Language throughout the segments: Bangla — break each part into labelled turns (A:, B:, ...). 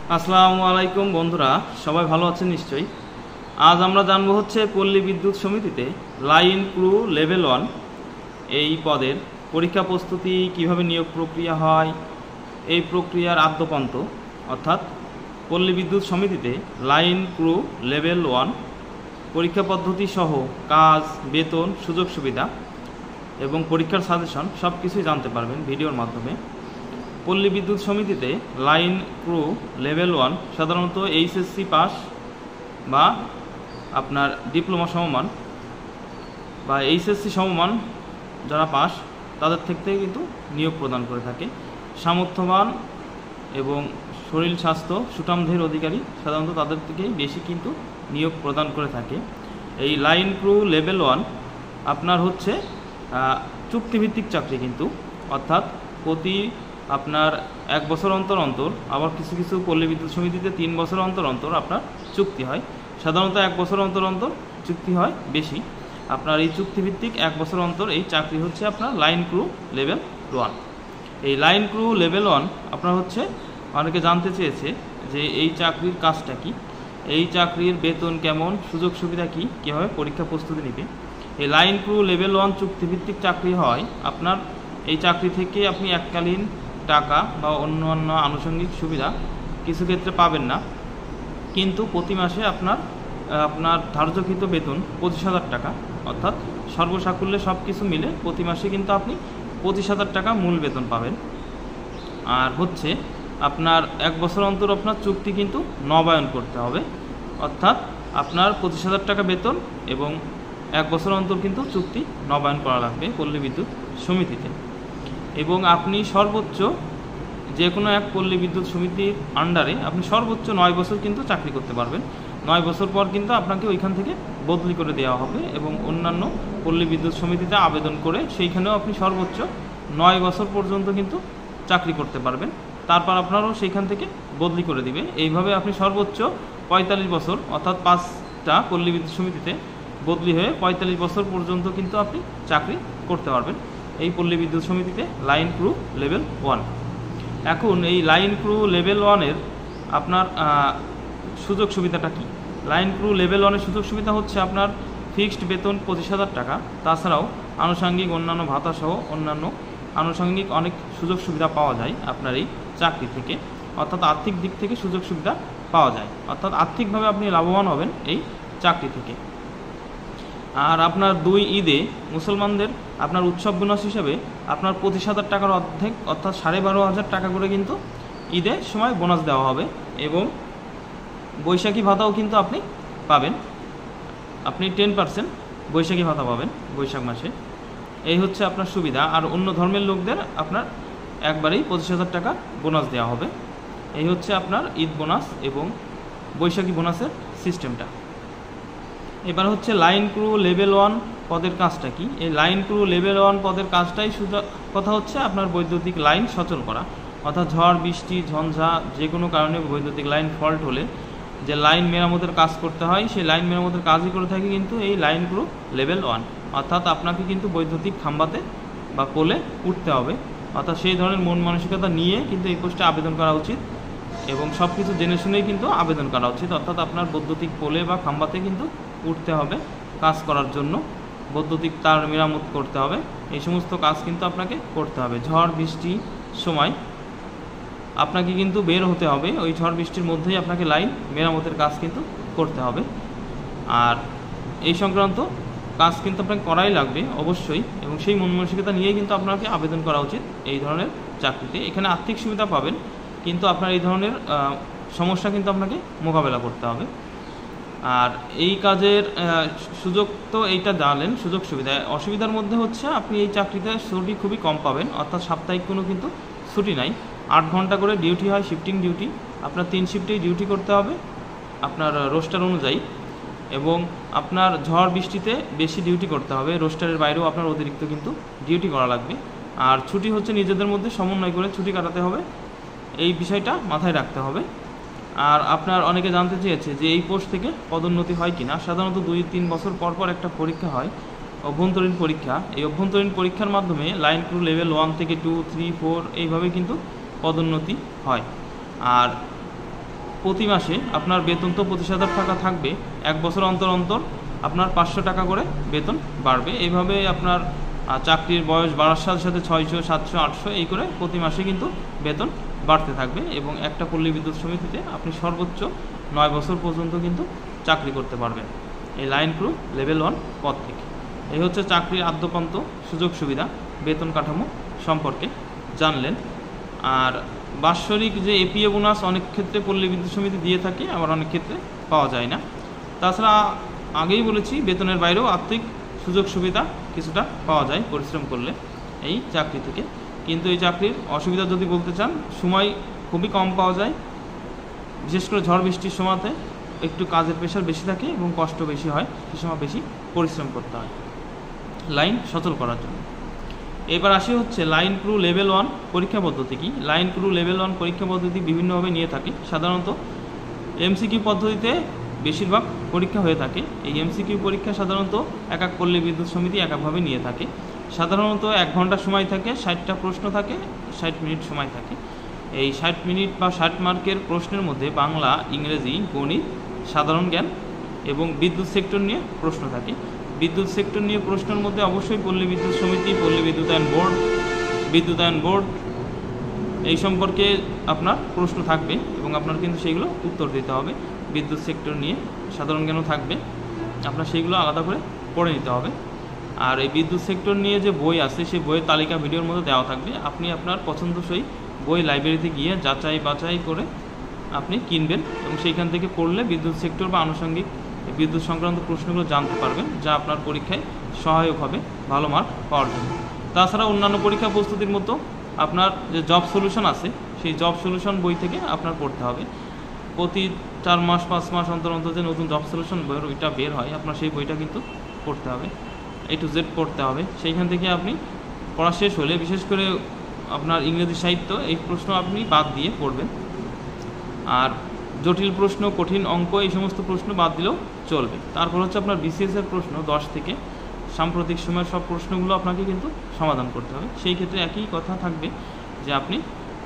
A: আসসালামু আলাইকুম বন্ধুরা, সবাই ভালো আছেন নিশ্চয়ই। আজ আমরা জানবো হচ্ছে পল্লী বিদ্যুৎ সমিতিতে লাইন ক্রু লেভেল 1 এই পদের পরীক্ষা প্রস্তুতি, কিভাবে নিয়োগ প্রক্রিয়া হয়, এই প্রক্রিয়ার আদ্যপান্ত, অর্থাৎ পল্লী বিদ্যুৎ সমিতিতে লাইন ক্রু লেভেল 1 পরীক্ষা পদ্ধতি সহ কাজ, বেতন, সুযোগ সুবিধা এবং পরীক্ষার সাজেশন সব কিছুই জানতে পারবেন ভিডিওর মাধ্যমে। পল্লী বিদ্যুৎ সমিতিতে লাইন ক্রু লেভেল 1 সাধারণত এইচএসসি পাস বা আপনার ডিপ্লোমা সমমান বা এইচএসসি সমমান যারা পাস তাদের থেকে কিন্তু নিয়োগ প্রদান করে থাকে। সামর্থ্যবান এবং শরীর স্বাস্থ্য সুঠামদেহের অধিকারী সাধারণত তাদের থেকেই বেশি কিন্তু নিয়োগ প্রদান করে থাকে। এই লাইন ক্রু লেভেল 1 আপনার হচ্ছে চুক্তিভিত্তিক চাকরি কিন্তু, অর্থাৎ প্রতি আপনার 1 বছর অন্তর অন্তর, আবার কিছু কিছু পল্লী বিদ্যুৎ সমিতিতে 3 বছর অন্তর অন্তর আপনার চুক্তি হয়। সাধারণত 1 বছর অন্তর অন্তর চুক্তি হয় বেশি। আপনার এই চুক্তিভিত্তিক 1 বছর অন্তর এই চাকরি হচ্ছে আপনার লাইন ক্রু লেভেল 1। এই লাইন ক্রু লেভেল 1 আপনার হচ্ছে অনেকে জানতে চেয়েছে যে এই চাকরির কাজটা কি, এই চাকরির বেতন কেমন, সুযোগ সুবিধা কি, কীভাবে পরীক্ষা প্রস্তুতি নিবে। এই লাইন ক্রু লেভেল 1 চুক্তিভিত্তিক চাকরি হয়। আপনার এই চাকরি থেকে আপনি এককালীন টাকা বা অন্যান্য আনুষঙ্গিক সুবিধা কিছু ক্ষেত্রে পাবেন না, কিন্তু প্রতি মাসে আপনার ধার্যকৃত বেতন 25,000 টাকা, অর্থাৎ সর্বসাকুল্যে সব কিছু মিলে প্রতি মাসে কিন্তু আপনি 25,000 টাকা মূল বেতন পাবেন। আর হচ্ছে আপনার 1 বছর অন্তর আপনার চুক্তি কিন্তু নবায়ন করতে হবে, অর্থাৎ আপনার 25,000 টাকা বেতন এবং 1 বছর অন্তর কিন্তু চুক্তি নবায়ন করা লাগবে পল্লী বিদ্যুৎ সমিতিতে। এবং আপনি সর্বোচ্চ যে কোনো এক পল্লী বিদ্যুৎ সমিতির আন্ডারে আপনি সর্বোচ্চ 9 বছর কিন্তু চাকরি করতে পারবেন। 9 বছর পর কিন্তু আপনাকে ওইখান থেকে বদলি করে দেওয়া হবে এবং অন্যান্য পল্লী বিদ্যুৎ সমিতিতে আবেদন করে সেইখানেও আপনি সর্বোচ্চ 9 বছর পর্যন্ত কিন্তু চাকরি করতে পারবেন। তারপর আপনারও সেইখান থেকে বদলি করে দিবে। এইভাবে আপনি সর্বোচ্চ 45 বছর, অর্থাৎ 5টা পল্লী বিদ্যুৎ সমিতিতে বদলি হয়ে 45 বছর পর্যন্ত কিন্তু আপনি চাকরি করতে পারবেন এই পল্লী বিদ্যুৎ সমিতিতে লাইন ক্রু লেভেল 1। এখন এই লাইন ক্রু লেভেল 1-এর আপনার সুযোগ সুবিধাটা কি? লাইন ক্রু লেভেল 1-এর সুযোগ সুবিধা হচ্ছে আপনার ফিক্সড বেতন 25,000 টাকা, তাছাড়াও আনুষঙ্গিক অন্যান্য ভাতা সহ অন্যান্য আনুষঙ্গিক অনেক সুযোগ সুবিধা পাওয়া যায় আপনার এই চাকরি থেকে, অর্থাৎ আর্থিক দিক থেকে সুযোগ সুবিধা পাওয়া যায়, অর্থাৎ আর্থিকভাবে আপনি লাভবান হবেন এই চাকরি থেকে। আর আপনার 2 ঈদে মুসলমানদের আপনার উৎসব বোনাস হিসেবে আপনার 25,000 টাকার অর্ধেক, অর্থাৎ 12,500 টাকা করে কিন্তু ঈদের সময় বোনাস দেওয়া হবে। এবং বৈশাখী ভাতাও কিন্তু আপনি পাবেন, আপনি 10% বৈশাখী ভাতা পাবেন বৈশাখ মাসে। এই হচ্ছে আপনার সুবিধা। আর অন্য ধর্মের লোকদের আপনার একবারেই 25,000 টাকা বোনাস দেওয়া হবে। এই হচ্ছে আপনার ঈদ বোনাস এবং বৈশাখী বোনাসের সিস্টেমটা। এবার হচ্ছে লাইন ক্রু লেভেল 1 পদের কাজটা কি? এই লাইন ক্রু লেভেল 1 পদের কাজটাই কথা হচ্ছে আপনার বৈদ্যুতিক লাইন সচল করা, অর্থাৎ ঝড় বৃষ্টি ঝঞ্ঝা যে কোনো কারণে বৈদ্যুতিক লাইন ফল্ট হলে যে লাইন মেরামতের কাজ করতে হয়, সেই লাইন মেরামতের কাজই করে থাকে কিন্তু এই লাইন ক্রু লেভেল 1। অর্থাৎ আপনাকে কিন্তু বৈদ্যুতিক খাম্বাতে বা পোলে উঠতে হবে, অর্থাৎ সেই ধরনের মন মানসিকতা নিয়ে কিন্তু এই পোস্টে আবেদন করা উচিত এবং সব কিছু জেনে শুনেই কিন্তু আবেদন করা উচিত। অর্থাৎ আপনার বৈদ্যুতিক পোলে বা খাম্বাতে কিন্তু উঠতে হবে কাজ করার জন্য, বৈদ্যুতিক তার মেরামত করতে হবে, এই সমস্ত কাজ কিন্তু আপনাকে করতে হবে। ঝড় বৃষ্টির সময় আপনাকে কিন্তু বের হতে হবে, ওই ঝড় বৃষ্টির মধ্যেই আপনাকে লাইন মেরামতের কাজ কিন্তু করতে হবে। আর এই সংক্রান্ত কাজ কিন্তু আপনাকে করাই লাগবে অবশ্যই, এবং সেই মন মানসিকতা নিয়েই কিন্তু আপনাকে আবেদন করা উচিত এই ধরনের চাকরিতে। এখানে আর্থিক সুবিধা পাবেন, কিন্তু আপনার এই ধরনের সমস্যা কিন্তু আপনাকে মোকাবেলা করতে হবে। আর এই কাজের সুযোগ তো এইটা জানলেন, সুযোগ সুবিধা। অসুবিধার মধ্যে হচ্ছে আপনি এই চাকরিতে ছুটি খুবই কম পাবেন, অর্থাৎ সাপ্তাহিক কোনো কিন্তু ছুটি নাই। 8 ঘন্টা করে ডিউটি হয়, শিফটিং ডিউটি। আপনার 3 শিফটেই ডিউটি করতে হবে আপনার রোস্টার অনুযায়ী, এবং আপনার ঝড় বৃষ্টিতে বেশি ডিউটি করতে হবে, রোস্টারের বাইরেও আপনার অতিরিক্ত কিন্তু ডিউটি করা লাগবে। আর ছুটি হচ্ছে নিজেদের মধ্যে সমন্বয় করে ছুটি কাটাতে হবে, এই বিষয়টা মাথায় রাখতে হবে। আর আপনার অনেকে জানতে চেয়েছে যে এই পোস্ট থেকে পদোন্নতি হয় কিনা। সাধারণত 2-3 বছর পর পর একটা পরীক্ষা হয়, অভ্যন্তরীণ পরীক্ষা। এই অভ্যন্তরীণ পরীক্ষার মাধ্যমে লাইন ক্রু লেভেল 1 থেকে 2, 3, 4 এইভাবে কিন্তু পদোন্নতি হয়। আর প্রতি মাসে আপনার বেতন তো 25,000 টাকা থাকবে, 1 বছর অন্তর অন্তর আপনার 500 টাকা করে বেতন বাড়বে। এইভাবে আপনার চাকরির বয়স বাড়ার সাথে সাথে 600, 700, 800 এই করে প্রতি মাসে কিন্তু বেতন বাড়তে থাকবে এবং একটা পল্লী বিদ্যুৎ সমিতিতে আপনি সর্বোচ্চ 9 বছর পর্যন্ত কিন্তু চাকরি করতে পারবেন এই লাইন ক্রু লেভেল 1 পদ থেকে। এই হচ্ছে চাকরির আদ্যপান্ত সুযোগ সুবিধা, বেতন কাঠামো সম্পর্কে জানলেন। আর বাৎসরিক যে এপিএ বোনাস অনেক ক্ষেত্রে পল্লী বিদ্যুৎ সমিতি দিয়ে থাকে, আবার অনেক ক্ষেত্রে পাওয়া যায় না। তাছাড়া আগেই বলেছি বেতনের বাইরেও আর্থিক সুযোগ সুবিধা কিছুটা পাওয়া যায় পরিশ্রম করলে এই চাকরি থেকে। কিন্তু এই চাকরির অসুবিধা যদি বলতে চান, সময় খুবই কম পাওয়া যায়, বিশেষ করে ঝড় বৃষ্টির সময়তে একটু কাজের প্রেশার বেশি থাকে এবং কষ্ট বেশি হয়, সে সময় বেশি পরিশ্রম করতে হয় লাইন সচল করার জন্য। এবার আসি হচ্ছে লাইন ক্রু লেভেল 1 পরীক্ষা পদ্ধতি কি। লাইন ক্রু লেভেল 1 পরীক্ষা পদ্ধতি বিভিন্নভাবে নিয়ে থাকে। সাধারণত এমসিকিউ পদ্ধতিতে বেশিরভাগ পরীক্ষা হয়ে থাকে। এই এমসিকিউ পরীক্ষা সাধারণত এক এক পল্লী বিদ্যুৎ সমিতি এক একভাবে নিয়ে থাকে। সাধারণত 1 ঘন্টা সময় থাকে, 60টা প্রশ্ন থাকে, 60 মিনিট সময় থাকে। এই 60 মিনিট বা 60 মার্কের প্রশ্নের মধ্যে বাংলা, ইংরেজি, গণিত, সাধারণ জ্ঞান এবং বিদ্যুৎ সেক্টর নিয়ে প্রশ্ন থাকে। বিদ্যুৎ সেক্টর নিয়ে প্রশ্নের মধ্যে অবশ্যই পল্লী বিদ্যুৎ সমিতি, পল্লী বিদ্যুতায়ন বোর্ড এই সম্পর্কে আপনার প্রশ্ন থাকবে এবং আপনার কিন্তু সেইগুলো উত্তর দিতে হবে। বিদ্যুৎ সেক্টর নিয়ে সাধারণ জ্ঞানও থাকবে, আপনার সেইগুলো আলাদা করে পড়ে নিতে হবে। আর এই বিদ্যুৎ সেক্টর নিয়ে যে বই আছে সেই বইয়ের তালিকা ভিডিওর মধ্যে দেওয়া থাকবে। আপনি আপনার পছন্দসই বই লাইব্রেরিতে গিয়ে যাচাই বাছাই করে আপনি কিনবেন এবং সেইখান থেকে পড়লে বিদ্যুৎ সেক্টর বা আনুষঙ্গিক বিদ্যুৎ সংক্রান্ত প্রশ্নগুলো জানতে পারবেন, যা আপনার পরীক্ষায় সহায়ক হবে ভালো মার্ক পাওয়ার জন্য। তাছাড়া অন্যান্য পরীক্ষা প্রস্তুতির মতো আপনার যে জব সলিউশন আছে সেই জব সলিউশন বই থেকে আপনার পড়তে হবে। প্রতি 4 মাস 5 মাস অন্তর অন্তর যে নতুন জব সলিউশন বইটা বের হয়, আপনার সেই বইটা কিন্তু পড়তে হবে, A to Z পড়তে হবে। সেইখান থেকে আপনি পড়া শেষ হলে বিশেষ করে আপনার ইংরেজি সাহিত্য এই প্রশ্ন আপনি বাদ দিয়ে পড়বেন। আর জটিল প্রশ্ন, কঠিন অঙ্ক এই সমস্ত প্রশ্ন বাদ দিলেও চলবে। তারপর হচ্ছে আপনার বিসিএসের প্রশ্ন 10 থেকে সাম্প্রতিক সময়ের সব প্রশ্নগুলো আপনাকে কিন্তু সমাধান করতে হবে। সেই ক্ষেত্রে একই কথা থাকবে যে আপনি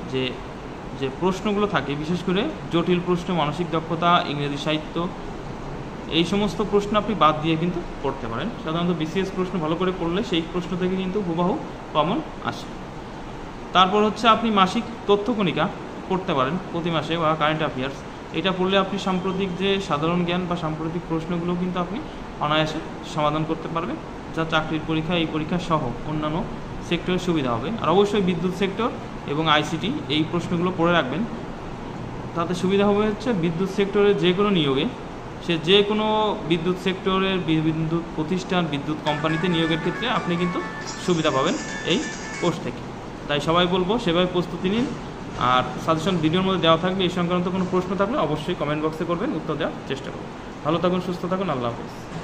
A: যে প্রশ্নগুলো থাকে, বিশেষ করে জটিল প্রশ্ন, মানসিক দক্ষতা, ইংরেজি সাহিত্য এই সমস্ত প্রশ্ন আপনি বাদ দিয়ে কিন্তু পড়তে পারেন। সাধারণত বিসিএস প্রশ্ন ভালো করে পড়লে সেই প্রশ্ন থেকে কিন্তু হুবহু কমন আসে। তারপর হচ্ছে আপনি মাসিক তথ্য কণিকা পড়তে পারেন প্রতি মাসে, বা কারেন্ট অ্যাফেয়ার্স। এটা পড়লে আপনি সাম্প্রতিক যে সাধারণ জ্ঞান বা সাম্প্রতিক প্রশ্নগুলো কিন্তু আপনি অনায়াসে সমাধান করতে পারবেন, যা চাকরির পরীক্ষা, এই পরীক্ষা সহ অন্যান্য সেক্টরের সুবিধা হবে। আর অবশ্যই বিদ্যুৎ সেক্টর এবং আইসিটি এই প্রশ্নগুলো পড়ে রাখবেন, তাতে সুবিধা হবে হচ্ছে বিদ্যুৎ সেক্টরের যে কোনো নিয়োগে, সে যে কোনো বিদ্যুৎ সেক্টরের বিদ্যুৎ প্রতিষ্ঠান, বিদ্যুৎ কোম্পানিতে নিয়োগের ক্ষেত্রে আপনি কিন্তু সুবিধা পাবেন এই কোর্স থেকে। তাই সবাই বলবো সেভাবে প্রস্তুতি নিন। আর সাজেশন ভিডিওর মধ্যে দেওয়া থাকবে, এই সংক্রান্ত কোনো প্রশ্ন থাকলে অবশ্যই কমেন্ট বক্সে করবেন, উত্তর দেওয়ার চেষ্টা করবেন। ভালো থাকুন, সুস্থ থাকুন, আল্লাহ হাফেজ।